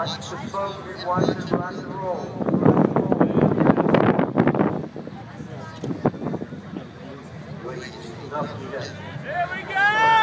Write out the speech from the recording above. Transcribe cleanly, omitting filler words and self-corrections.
Watch the boat, watch the rock and roll. Here we go!